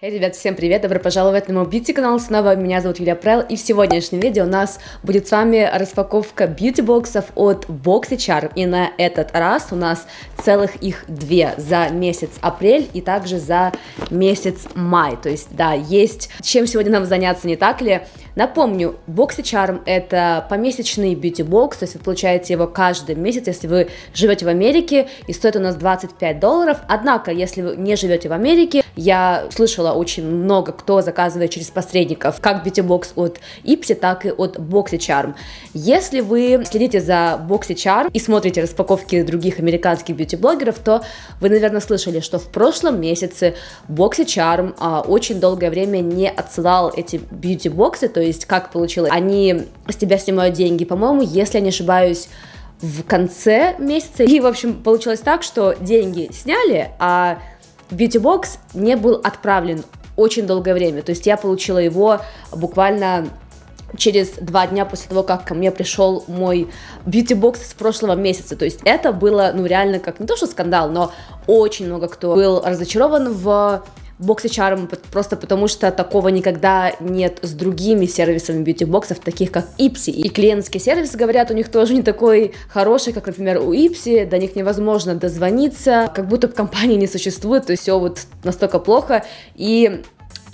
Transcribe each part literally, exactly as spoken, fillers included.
Эй, ребят, всем привет, добро пожаловать на мой бьюти-канал, снова меня зовут Юлия Прел, и в сегодняшнем видео у нас будет с вами распаковка бьюти-боксов от BoxyCharm, и на этот раз у нас целых их две за месяц апрель и также за месяц май, то есть, да, есть чем сегодня нам заняться, не так ли? Напомню, BoxyCharm это помесячный бьюти-бокс, то есть вы получаете его каждый месяц, если вы живете в Америке, и стоит у нас двадцать пять долларов, однако, если вы не живете в Америке, я слышала очень много, кто заказывает через посредников, как бьюти-бокс от Ipsy, так и от BoxyCharm. Если вы следите за BoxyCharm и смотрите распаковки других американских бьюти-блогеров, то вы, наверное, слышали, что в прошлом месяце BoxyCharm а, очень долгое время не отсылал эти бьюти-боксы, то есть как получилось, они с тебя снимают деньги, по-моему, если я не ошибаюсь, в конце месяца, и, в общем, получилось так, что деньги сняли, а бьюти-бокс не был отправлен очень долгое время, то есть я получила его буквально через два дня после того, как ко мне пришел мой бьюти-бокс с прошлого месяца, то есть это было, ну, реально, как не то, что скандал, но очень много кто был разочарован в BoxyCharm, просто потому что такого никогда нет с другими сервисами бьюти-боксов, таких как Ipsy. И клиентские сервисы, говорят, у них тоже не такой хороший, как, например, у Ipsy, до них невозможно дозвониться, как будто компании не существует, то есть все вот настолько плохо, и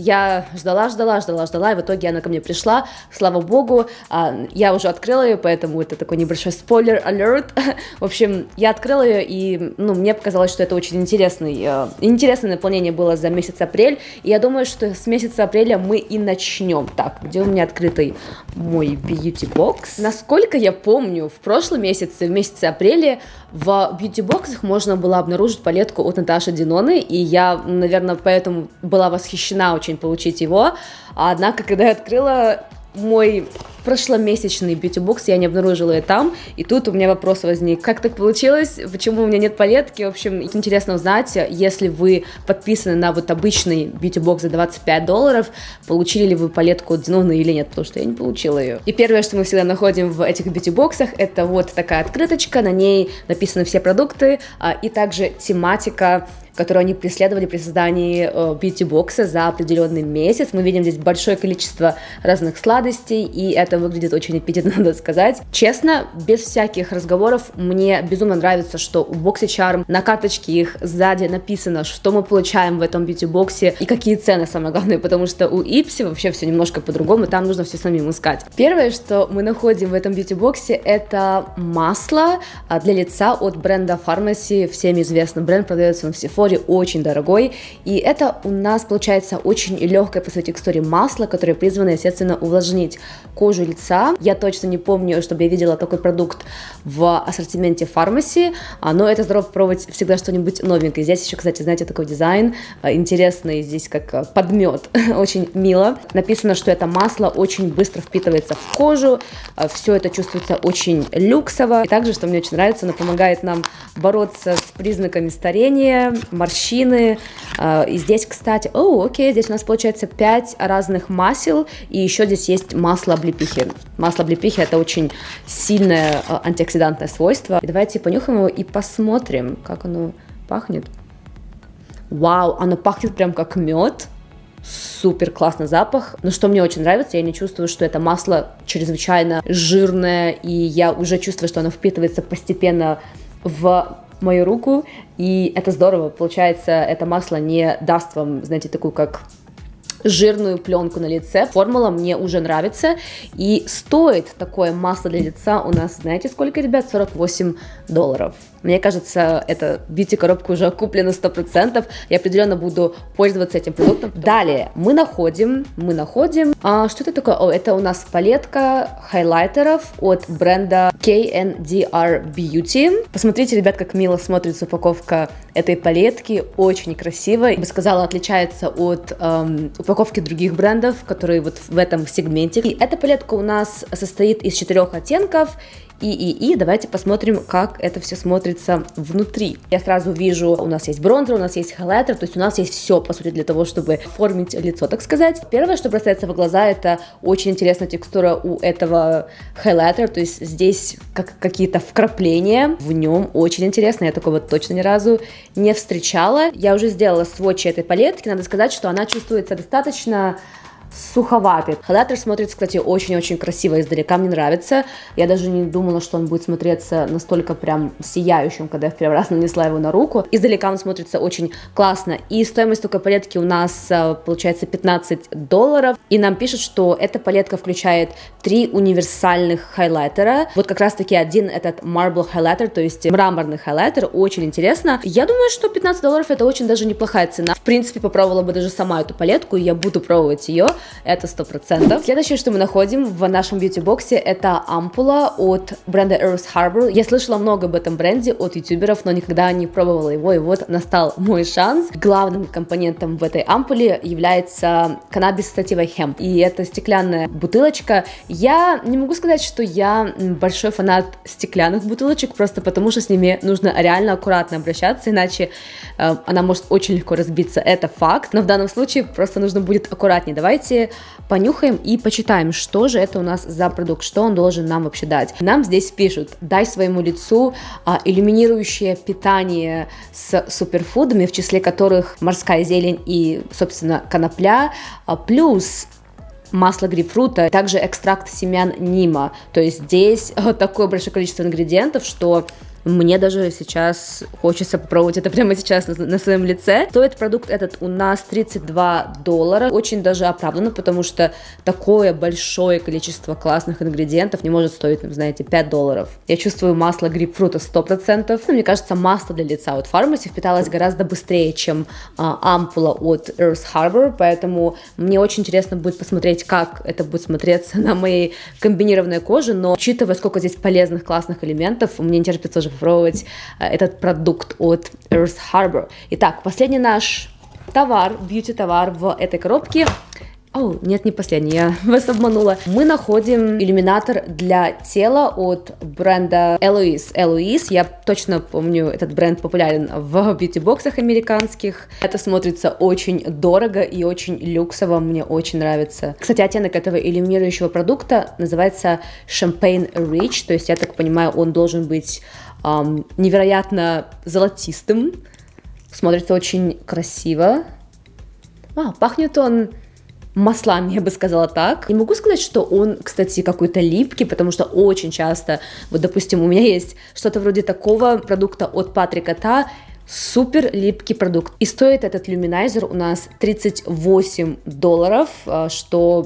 я ждала, ждала, ждала, ждала, и в итоге она ко мне пришла, слава богу, я уже открыла ее, поэтому это такой небольшой спойлер алерт. В общем, я открыла ее, и, ну, мне показалось, что это очень интересный, интересное наполнение было за месяц апрель, и я думаю, что с месяца апреля мы и начнем. Так, где у меня открытый мой бьюти-бокс? Насколько я помню, в прошлом месяце, в месяце апреля, в бьюти-боксах можно было обнаружить палетку от Наташи Деноны, и я, наверное, поэтому была восхищена очень получить его, однако, когда я открыла мой прошломесячный бьюти-бокс, я не обнаружила ее там, и тут у меня вопрос возник, как так получилось, почему у меня нет палетки. В общем, интересно узнать, если вы подписаны на вот обычный бьюти-бокс за двадцать пять долларов, получили ли вы палетку от Деноны или нет, потому что я не получила ее. И первое, что мы всегда находим в этих бьюти-боксах, это вот такая открыточка, на ней написаны все продукты, и также тематика, которую они преследовали при создании э, бьюти-бокса за определенный месяц. Мы видим здесь большое количество разных сладостей, и это выглядит очень аппетитно, надо сказать. Честно, без всяких разговоров, мне безумно нравится, что у BoxyCharm на карточке их сзади написано, что мы получаем в этом бьюти-боксе и какие цены, самое главное, потому что у Ipsy вообще все немножко по-другому, там нужно все самим искать. Первое, что мы находим в этом бьюти-боксе, это масло для лица от бренда Pharmacy, всем известный бренд, продается он в Sephora, очень дорогой, и это у нас получается очень легкое по своей текстуре масло, которое призвано, естественно, увлажнить кожу лица. Я точно не помню, чтобы я видела такой продукт в ассортименте Pharmacy, но это здорово попробовать всегда что-нибудь новенькое. Здесь еще, кстати, знаете, такой дизайн интересный, здесь как подмет, очень мило. Написано, что это масло очень быстро впитывается в кожу, все это чувствуется очень люксово, и также, что мне очень нравится, оно помогает нам бороться с признаками старения, морщины, и здесь, кстати, о, окей, здесь у нас получается пять разных масел, и еще здесь есть масло облепихи. Масло облепихи — это очень сильное антиоксидантное свойство. И давайте понюхаем его и посмотрим, как оно пахнет. Вау, оно пахнет прям как мед. Супер классный запах, но что мне очень нравится, я не чувствую, что это масло чрезвычайно жирное, и я уже чувствую, что оно впитывается постепенно в мою руку, и это здорово. Получается, это масло не даст вам, знаете, такую как жирную пленку на лице. Формула мне уже нравится, и стоит такое масло для лица у нас, знаете, сколько, ребят? сорок восемь долларов. Мне кажется, эта бьюти-коробка уже куплена сто процентов. Я определенно буду пользоваться этим продуктом. Далее мы находим, мы находим, а, что это такое? О, это у нас палетка хайлайтеров от бренда кей эн ди ар Beauty. Посмотрите, ребят, как мило смотрится упаковка этой палетки, очень красиво. Я бы сказала, отличается от эм, упаковки других брендов, которые вот в этом сегменте. И эта палетка у нас состоит из четырех оттенков. И, и, и давайте посмотрим, как это все смотрится смотрится внутри. Я сразу вижу, у нас есть бронзер, у нас есть хайлайтер, то есть у нас есть все, по сути, для того, чтобы оформить лицо, так сказать. Первое, что бросается в глаза, это очень интересная текстура у этого хайлайтера, то есть здесь как какие-то вкрапления в нем, очень интересно, я такого точно ни разу не встречала. Я уже сделала сводчи этой палетки, надо сказать, что она чувствуется достаточно суховатый. Хайлайтер смотрится, кстати, очень-очень красиво издалека, мне нравится. Я даже не думала, что он будет смотреться настолько прям сияющим, когда я в первый раз нанесла его на руку. Издалека он смотрится очень классно. И стоимость такой палетки у нас получается пятнадцать долларов. И нам пишут, что эта палетка включает три универсальных хайлайтера. Вот как раз-таки один этот marble highlighter, то есть мраморный хайлайтер. Очень интересно. Я думаю, что пятнадцать долларов это очень даже неплохая цена. В принципе, попробовала бы даже сама эту палетку, и я буду пробовать ее. Это сто процентов. Следующее, что мы находим в нашем бьюти-боксе, это ампула от бренда Earth Harbor. Я слышала много об этом бренде от ютуберов, но никогда не пробовала его, и вот настал мой шанс. Главным компонентом в этой ампуле является каннабис сатива хемп, и это стеклянная бутылочка. Я не могу сказать, что я большой фанат стеклянных бутылочек, просто потому что с ними нужно реально аккуратно обращаться, иначе э, она может очень легко разбиться, это факт, но в данном случае просто нужно будет аккуратнее. Давайте понюхаем и почитаем, что же это у нас за продукт, что он должен нам вообще дать. Нам здесь пишут: дай своему лицу а, иллюминирующее питание с суперфудами, в числе которых морская зелень и, собственно, конопля, а, плюс масло грейпфрута, также экстракт семян нима. То есть здесь вот такое большое количество ингредиентов, что мне даже сейчас хочется попробовать это прямо сейчас на, на своем лице. Стоит продукт этот у нас тридцать два доллара. Очень даже оправданно, потому что такое большое количество классных ингредиентов не может стоить, знаете, пять долларов. Я чувствую масло грейпфрута сто процентов. Мне кажется, масло для лица от Pharmacy впиталось гораздо быстрее, чем а, ампула от Earth Harbor, поэтому мне очень интересно будет посмотреть, как это будет смотреться на моей комбинированной коже, но учитывая, сколько здесь полезных, классных элементов, мне не терпится уже попробовать этот продукт от Earth Harbor. Итак, последний наш товар, бьюти-товар в этой коробке. О, нет, не последний, я вас обманула. Мы находим иллюминатор для тела от бренда Eloise. Eloise, я точно помню, этот бренд популярен в бьюти-боксах американских. Это смотрится очень дорого и очень люксово, мне очень нравится. Кстати, оттенок этого иллюминирующего продукта называется Champagne Rich, то есть, я так понимаю, он должен быть эм, невероятно золотистым. Смотрится очень красиво. А, пахнет он маслами, я бы сказала так. Не могу сказать, что он, кстати, какой-то липкий, потому что очень часто, вот, допустим, у меня есть что-то вроде такого продукта от Патрика Та, супер липкий продукт. И стоит этот люминайзер у нас тридцать восемь долларов, что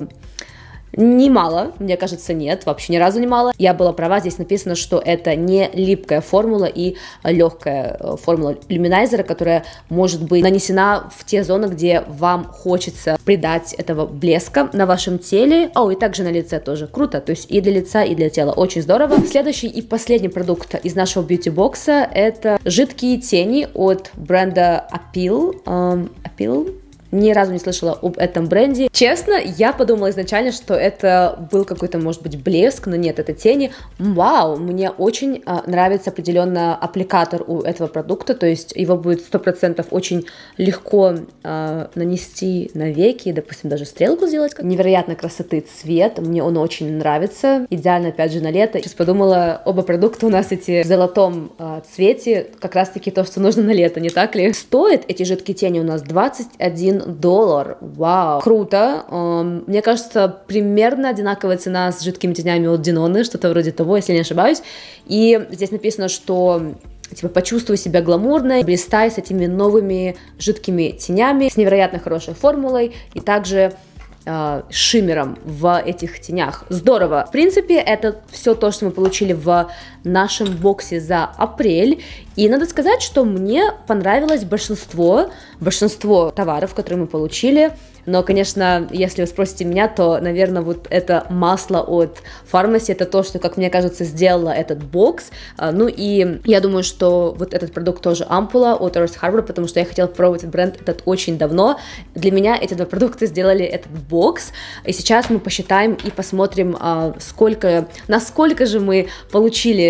немало, мне кажется, нет, вообще ни разу не мало. Я была права, здесь написано, что это не липкая формула и легкая формула люминайзера, которая может быть нанесена в те зоны, где вам хочется придать этого блеска на вашем теле. О, и также на лице тоже. Круто, то есть и для лица, и для тела. Очень здорово. Следующий и последний продукт из нашего бьюти-бокса — это жидкие тени от бренда Appeal. Um, Appeal? Ни разу не слышала об этом бренде. Честно, я подумала изначально, что это был какой-то, может быть, блеск, но нет, это тени. Вау, мне очень а, нравится определенно аппликатор у этого продукта, то есть его будет сто процентов очень легко а, нанести на веки, допустим, даже стрелку сделать. Невероятной красоты цвет, мне он очень нравится. Идеально, опять же, на лето. Сейчас подумала, оба продукта у нас эти в золотом а, цвете, как раз-таки то, что нужно на лето, не так ли? Стоят эти жидкие тени у нас двадцать один доллар. Вау, круто. Um, мне кажется, примерно одинаковая цена с жидкими тенями от Динона, что-то вроде того, если не ошибаюсь. И здесь написано, что типа почувствуй себя гламурной, блистай с этими новыми жидкими тенями, с невероятно хорошей формулой и также э, шиммером в этих тенях. Здорово. В принципе, это все то, что мы получили в нашем боксе за апрель. И надо сказать, что мне понравилось большинство, большинство товаров, которые мы получили. Но, конечно, если вы спросите меня, то, наверное, вот это масло от Pharmacy, это то, что, как мне кажется, сделало этот бокс. Ну и я думаю, что вот этот продукт тоже ампула от Earth Harbor, потому что я хотела попробовать этот бренд этот очень давно. Для меня эти два продукта сделали этот бокс. И сейчас мы посчитаем и посмотрим, сколько, насколько же мы получили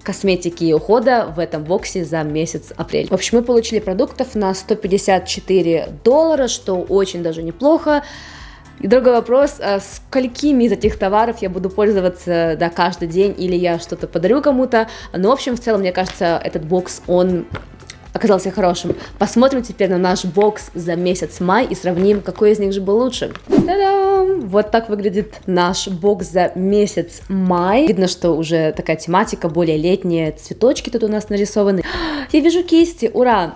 косметики и ухода в этом боксе за месяц апрель. В общем, мы получили продуктов на сто пятьдесят четыре доллара, что очень даже неплохо. И другой вопрос, а сколькими из этих товаров я буду пользоваться, да, каждый день, или я что-то подарю кому-то. Но, в общем, в целом, мне кажется, этот бокс, он оказался хорошим. Посмотрим теперь на наш бокс за месяц май и сравним, какой из них же был лучше. Та-дам! Вот так выглядит наш бокс за месяц май. Видно, что уже такая тематика более летняя, цветочки тут у нас нарисованы. Я вижу кисти, ура!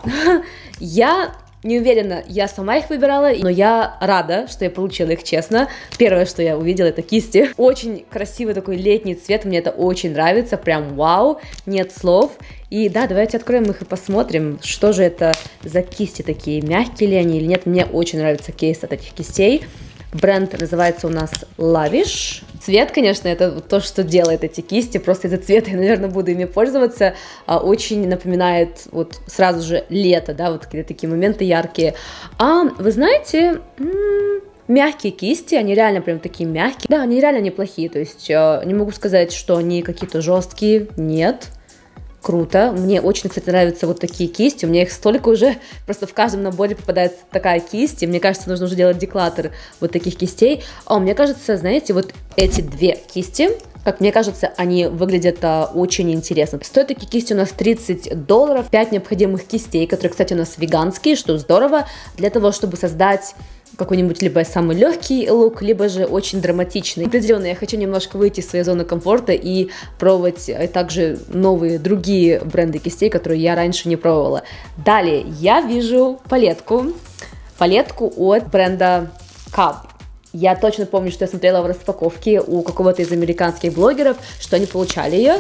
Я не уверена, я сама их выбирала, но я рада, что я получила их, честно. Первое, что я увидела, это кисти. Очень красивый такой летний цвет, мне это очень нравится, прям вау, нет слов. И да, давайте откроем их и посмотрим, что же это за кисти такие, мягкие ли они или нет. Мне очень нравится кейс от этих кистей. Бренд называется у нас Lavish. Цвет, конечно, это то, что делает эти кисти. Просто из-за цвета я, наверное, буду ими пользоваться. Очень напоминает вот сразу же лето, да, вот какие-то такие моменты яркие. А вы знаете, м-м, мягкие кисти, они реально прям такие мягкие. Да, они реально неплохие. То есть не могу сказать, что они какие-то жесткие. Нет. Круто. Мне очень, кстати, нравятся вот такие кисти. У меня их столько уже, просто в каждом наборе попадается такая кисть. И мне кажется, нужно уже делать деклатор вот таких кистей. А мне кажется, знаете, вот эти две кисти, как мне кажется, они выглядят а, очень интересно. Стоят такие кисти у нас тридцать долларов. пять необходимых кистей, которые, кстати, у нас веганские, что здорово, для того, чтобы создать какой-нибудь либо самый легкий лук, либо же очень драматичный. Определенно, я хочу немножко выйти из своей зоны комфорта и пробовать также новые другие бренды кистей, которые я раньше не пробовала. Далее, я вижу палетку, палетку от бренда Cub. Я точно помню, что я смотрела в распаковке у какого-то из американских блогеров, что они получали ее,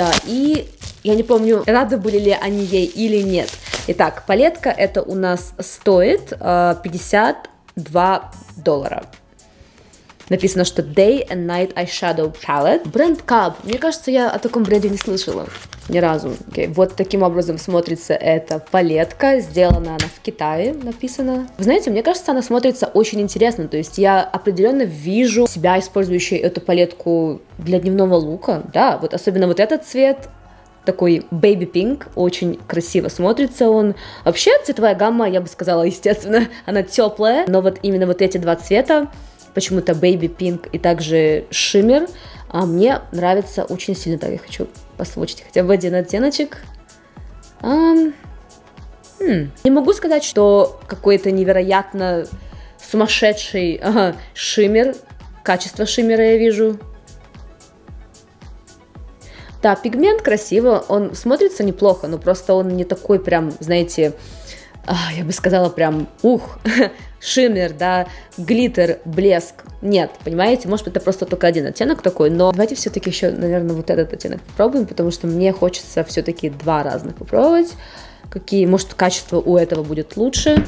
и я не помню, рады были ли они ей или нет. Итак, палетка это у нас стоит пятьдесят два доллара. Написано, что Day and Night Eyeshadow Palette. Бренд Cub. Мне кажется, я о таком бренде не слышала ни разу. Okay. Вот таким образом смотрится эта палетка. Сделана она в Китае, написано. Вы знаете, мне кажется, она смотрится очень интересно. То есть я определенно вижу себя, использующей эту палетку для дневного лука. Да, вот особенно вот этот цвет. Такой baby pink, очень красиво смотрится он. Вообще цветовая гамма, я бы сказала, естественно, она теплая, но вот именно вот эти два цвета, почему-то baby pink и также shimmer, а мне нравится очень сильно. Так, я хочу посвочить хотя бы один оттеночек. Um, хм. Не могу сказать, что какой-то невероятно сумасшедший ага, шиммер, качество шиммера я вижу. Да, пигмент красиво, он смотрится неплохо, но просто он не такой прям, знаете, я бы сказала прям, ух, шиммер, да, глиттер, блеск. Нет, понимаете, может это просто только один оттенок такой, но давайте все-таки еще, наверное, вот этот оттенок попробуем, потому что мне хочется все-таки два разных попробовать. Какие, может, качество у этого будет лучше.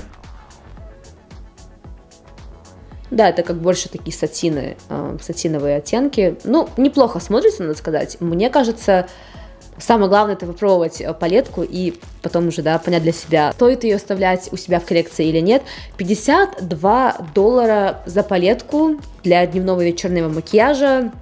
Да, это как больше такие сатины, э, сатиновые оттенки. Ну, неплохо смотрится, надо сказать. Мне кажется, самое главное это попробовать палетку и потом уже, да, понять для себя, стоит ее оставлять у себя в коллекции или нет. пятьдесят два доллара за палетку для дневного и вечернего макияжа.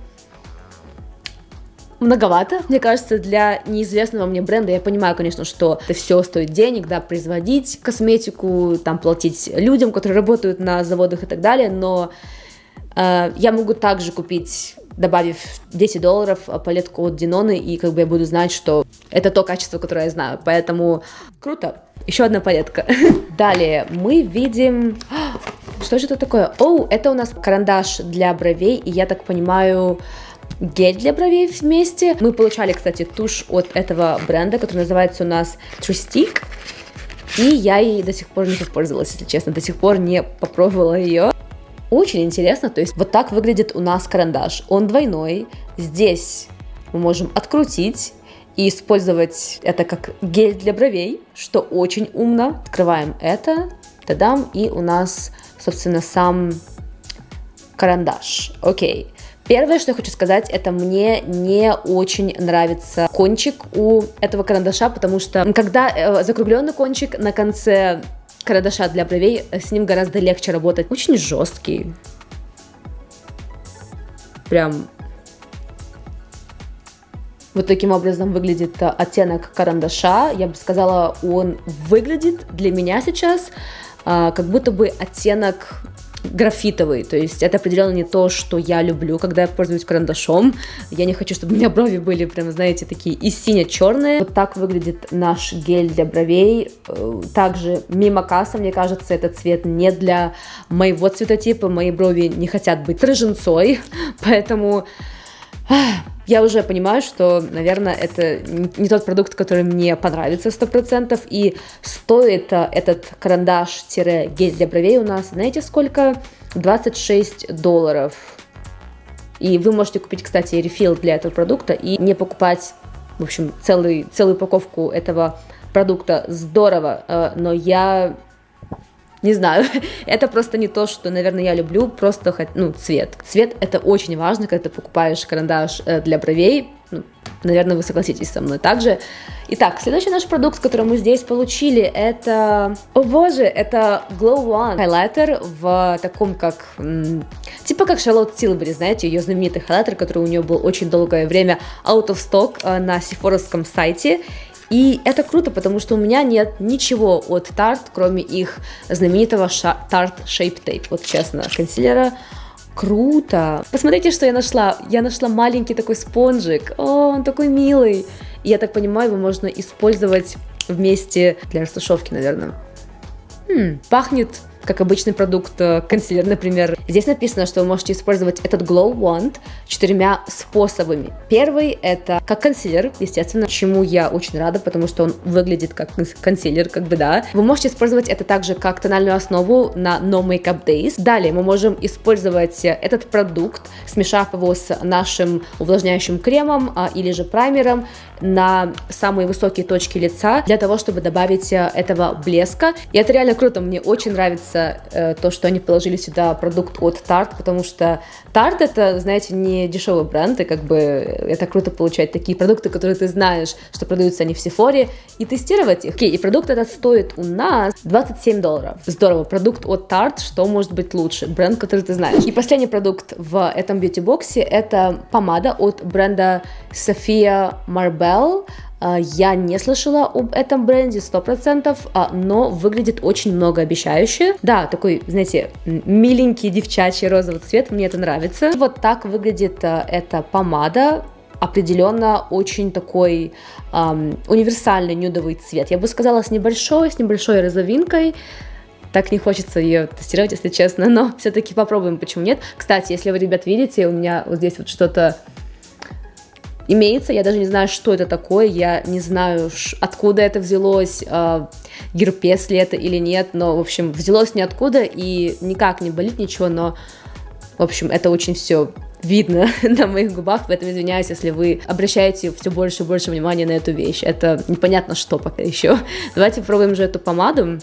Многовато, мне кажется, для неизвестного мне бренда. Я понимаю, конечно, что это все стоит денег, да, производить косметику, там, платить людям, которые работают на заводах и так далее, но э, я могу также купить, добавив десять долларов, палетку от Динона, и как бы я буду знать, что это то качество, которое я знаю, поэтому круто. Еще одна палетка. Далее мы видим... Что же это такое? Оу, это у нас карандаш для бровей, и я так понимаю... гель для бровей вместе. Мы получали, кстати, тушь от этого бренда, который называется у нас True Stick. И я ей до сих пор не попользовалась, если честно. До сих пор не попробовала ее. Очень интересно. То есть вот так выглядит у нас карандаш. Он двойной. Здесь мы можем открутить и использовать это как гель для бровей, что очень умно. Открываем это. Тадам. И у нас, собственно, сам карандаш. Окей. Первое, что я хочу сказать, это мне не очень нравится кончик у этого карандаша, потому что когда э, закругленный кончик на конце карандаша для бровей, с ним гораздо легче работать. Очень жесткий. Прям Вот таким образом выглядит оттенок карандаша. Я бы сказала, он выглядит для меня сейчас а, как будто бы оттенок графитовый, то есть это определенно не то, что я люблю, когда я пользуюсь карандашом. Я не хочу, чтобы у меня брови были прям, знаете, такие и сине-черные. Вот так выглядит наш гель для бровей. Также мимо касса, мне кажется, этот цвет не для моего цветотипа. Мои брови не хотят быть рыженцой, поэтому я уже понимаю, что, наверное, это не тот продукт, который мне понравится сто процентов, и стоит этот карандаш-гель для бровей у нас, знаете, сколько? двадцать шесть долларов. И вы можете купить, кстати, рефил для этого продукта и не покупать, в общем, целый, целую упаковку этого продукта. Здорово, но я... Не знаю, это просто не то, что, наверное, я люблю, просто, ну, цвет. Цвет — это очень важно, когда ты покупаешь карандаш для бровей, ну, наверное, вы согласитесь со мной также. Итак, следующий наш продукт, который мы здесь получили, это, о боже, это Glow One хайлайтер в таком как, типа как Шарлотт Тилбери, знаете, ее знаменитый хайлайтер, который у нее был очень долгое время out of stock на сефоровском сайте. И это круто, потому что у меня нет ничего от Tarte, кроме их знаменитого Tarte Shape Tape. Вот честно, консилера круто. Посмотрите, что я нашла. Я нашла маленький такой спонжик. О, он такой милый. И я так понимаю, его можно использовать вместе для растушевки, наверное. Хм, пахнет как обычный продукт, консилер, например. Здесь написано, что вы можете использовать этот Glow Wand четырьмя способами. Первый — это как консилер, естественно, чему я очень рада, потому что он выглядит как консилер, как бы, да. Вы можете использовать это также как тональную основу на No Makeup Days. Далее мы можем использовать этот продукт, смешав его с нашим увлажняющим кремом а, или же праймером на самые высокие точки лица, для того, чтобы добавить этого блеска. И это реально круто, мне очень нравится э, то, что они положили сюда продукт от Tarte, потому что Tarte — это, знаете, не дешевый бренд, и как бы это круто получать такие продукты, которые ты знаешь, что продаются они в Сефоре, и тестировать их. Окей, и продукт этот стоит у нас двадцать семь долларов. Здорово, продукт от Tarte, что может быть лучше? Бренд, который ты знаешь. И последний продукт в этом бьюти-боксе — это помада от бренда Sophia Marbell. Я не слышала об этом бренде сто процентов, но выглядит очень многообещающе. Да, такой, знаете, миленький девчачий розовый цвет, мне это нравится. Вот так выглядит эта помада. Определенно очень такой эм, универсальный нюдовый цвет. Я бы сказала, с небольшой, с небольшой розовинкой. Так не хочется ее тестировать, если честно, но все-таки попробуем, почему нет. Кстати, если вы, ребят, видите, у меня вот здесь вот что-то имеется, я даже не знаю, что это такое, я не знаю, откуда это взялось, э, герпес ли это или нет, но, в общем, взялось ниоткуда и никак не болит ничего, но, в общем, это очень все видно на моих губах, поэтому извиняюсь, если вы обращаете все больше и больше внимания на эту вещь, это непонятно что пока еще. Давайте попробуем же эту помаду.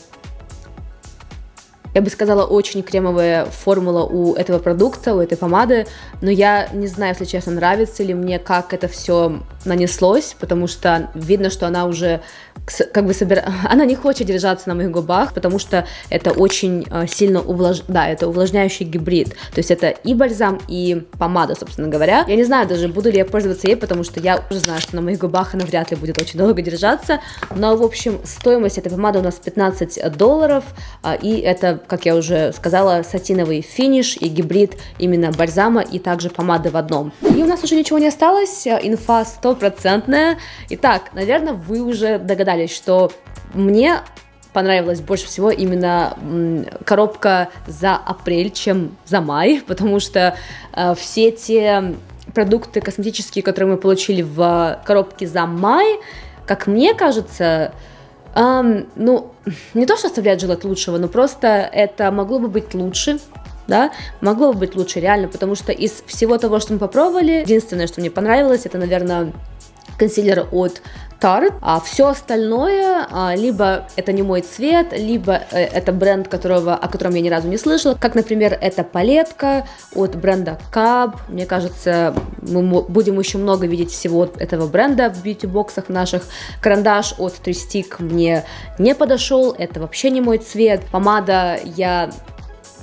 Я бы сказала, очень кремовая формула у этого продукта, у этой помады, но я не знаю, если честно, нравится ли мне, как это все нанеслось, потому что видно, что она уже как бы собира... она не хочет держаться на моих губах, потому что это очень сильно увлаж... да, это увлажняющий гибрид, то есть это и бальзам, и помада, собственно говоря. Я не знаю даже, буду ли я пользоваться ей, потому что я уже знаю, что на моих губах она вряд ли будет очень долго держаться, но, в общем, стоимость этой помады у нас пятнадцать долларов, и это, как я уже сказала, сатиновый финиш и гибрид именно бальзама и также помады в одном. И у нас уже ничего не осталось, инфа стопроцентная. Итак, наверное, вы уже догадались, что мне понравилась больше всего именно коробка за апрель, чем за май, потому что э, все те продукты косметические, которые мы получили в коробке за май, как мне кажется, Um, ну, не то, что оставляет желать лучшего, но просто это могло бы быть лучше, да, могло бы быть лучше реально, потому что из всего того, что мы попробовали, единственное, что мне понравилось, это, наверное, консилер от Tarte, а все остальное, а, либо это не мой цвет, либо э, это бренд, которого, о котором я ни разу не слышала, как, например, эта палетка от бренда Cab. Мне кажется, мы будем еще много видеть всего этого бренда в бьюти-боксах наших. Карандаш от Tristic мне не подошел, это вообще не мой цвет. Помада я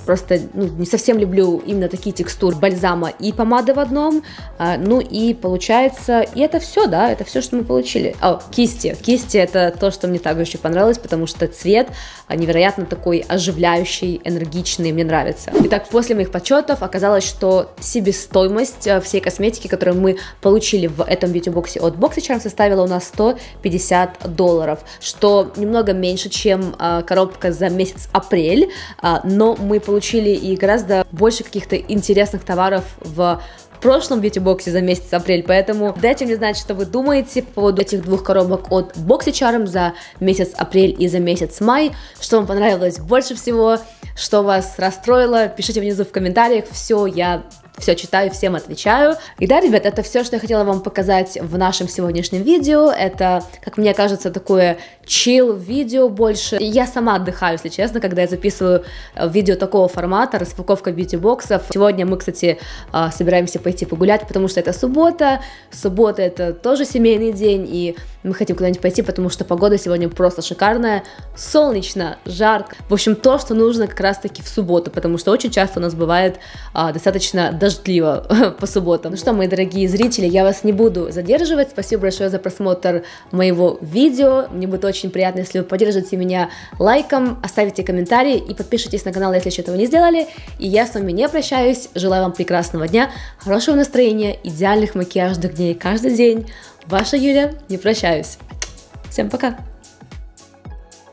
просто ну, не совсем люблю именно такие текстуры бальзама и помады в одном. А, ну и получается, и это все, да, это все, что мы получили. О, кисти. Кисти это то, что мне также очень понравилось, потому что цвет невероятно такой оживляющий, энергичный, мне нравится. Итак, после моих подсчетов оказалось, что себестоимость всей косметики, которую мы получили в этом бьюти-боксе от BoxyCharm, составила у нас сто пятьдесят долларов, что немного меньше, чем а, коробка за месяц апрель, а, но мы получили и гораздо больше каких-то интересных товаров в прошлом бьюти-боксе за месяц апрель, поэтому дайте мне знать, что вы думаете по поводу этих двух коробок от BoxyCharm за месяц апрель и за месяц май, что вам понравилось больше всего, что вас расстроило, пишите внизу в комментариях, все, я все читаю, всем отвечаю. И да, ребят, это все, что я хотела вам показать в нашем сегодняшнем видео. Это, как мне кажется, такое чил видео больше. Я сама отдыхаю, если честно, когда я записываю видео такого формата, распаковка бьюти-боксов. Сегодня мы, кстати, собираемся пойти погулять, потому что это суббота. Суббота — это тоже семейный день, и мы хотим куда-нибудь пойти, потому что погода сегодня просто шикарная, солнечно, жарко. В общем, то, что нужно как раз-таки в субботу, потому что очень часто у нас бывает а, достаточно дождливо по субботам. Ну что, мои дорогие зрители, я вас не буду задерживать. Спасибо большое за просмотр моего видео. Мне будет очень приятно, если вы поддержите меня лайком, оставите комментарий и подпишитесь на канал, если еще этого не сделали. И я с вами не прощаюсь. Желаю вам прекрасного дня, хорошего настроения, идеальных макияжных дней каждый день. Ваша Юля, не прощаюсь. Всем пока!